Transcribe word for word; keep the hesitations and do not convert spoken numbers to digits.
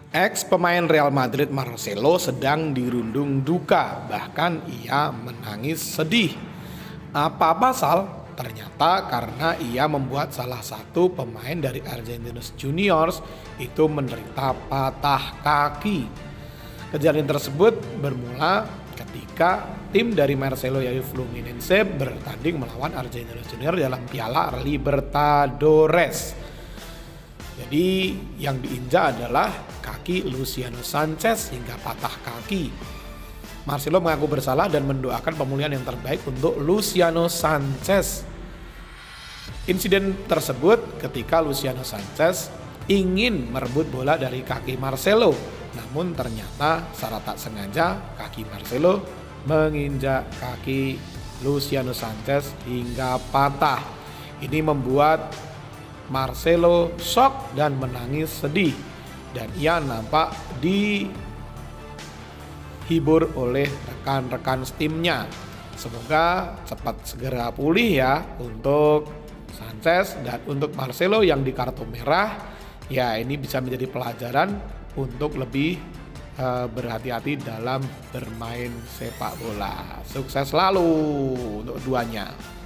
Ex pemain Real Madrid Marcelo sedang dirundung duka, bahkan ia menangis sedih. Apa pasal? Ternyata karena ia membuat salah satu pemain dari Argentinos Juniors itu menderita patah kaki. Kejadian tersebut bermula ketika tim dari Marcelo yaitu Fluminense bertanding melawan Argentinos Juniors dalam Piala Libertadores. Jadi yang diinjak adalah kaki Luciano Sanchez hingga patah kaki. Marcelo mengaku bersalah dan mendoakan pemulihan yang terbaik untuk Luciano Sanchez. Insiden tersebut ketika Luciano Sanchez ingin merebut bola dari kaki Marcelo, namun ternyata secara tak sengaja kaki Marcelo menginjak kaki Luciano Sanchez hingga patah. Ini membuat Marcelo shock dan menangis sedih, dan ia nampak dihibur oleh rekan-rekan timnya. Semoga cepat segera pulih ya untuk Sanchez, dan untuk Marcelo yang di kartu merah ya ini bisa menjadi pelajaran untuk lebih uh, berhati-hati dalam bermain sepak bola. Sukses selalu untuk keduanya.